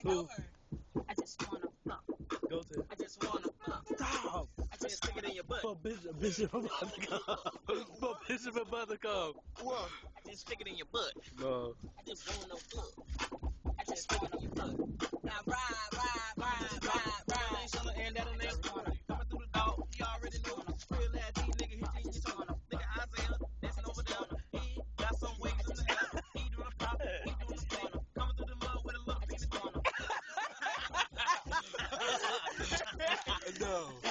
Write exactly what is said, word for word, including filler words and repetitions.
Who? I just wanna fuck. Go to. I just wanna fuck. Stop. I just stick it in your butt. For Bishop, Bishop about to come. For Bishop about to come. What? I just stick it in your butt. No. I just wanna fuck. I just stick it in your butt. Now ride, ride, ride, ride, ride. Ain't summer and that ain't wanna. Coming through the door, you already know. Real ass G nigga hit you, you saw. Nigga Isaiah, dancing over there. He got some wings in the air. He doing a pop, he doing a corner. Coming through the mud with a little penis corner. No.